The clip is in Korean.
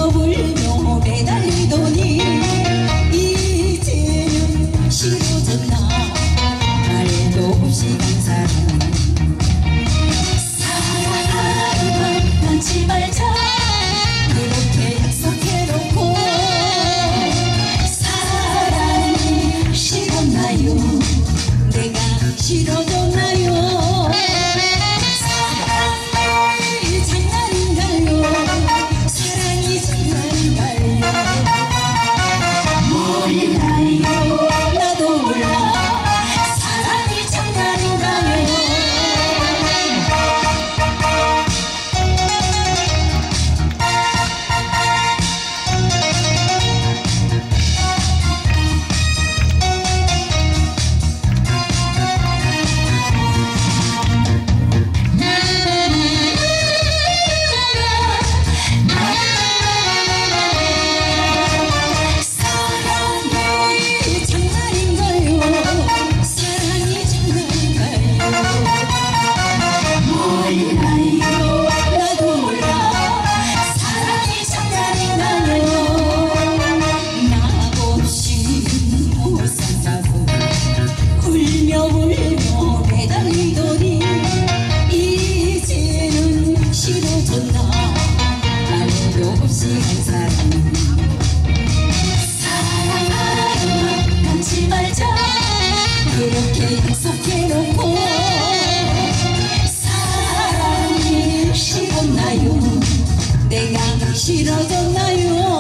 울며 매달리더니 이제는 싫어졌나. 말도 없이 간 사랑 만지 말자 그렇게 약속해놓고 사랑이 싫었나요? 내가 싫어졌나요? 사랑이 장난인가요? 사랑이 장난인가요? 몰라요. 나도 몰라. 사랑이 장난인가요? 울며 매달리더니 이제는 싫어졌나. 말도 없이 간 사랑 만지 말자 그렇게 약속해놓고 사랑이 싫었나요? 내가 싫어졌나요?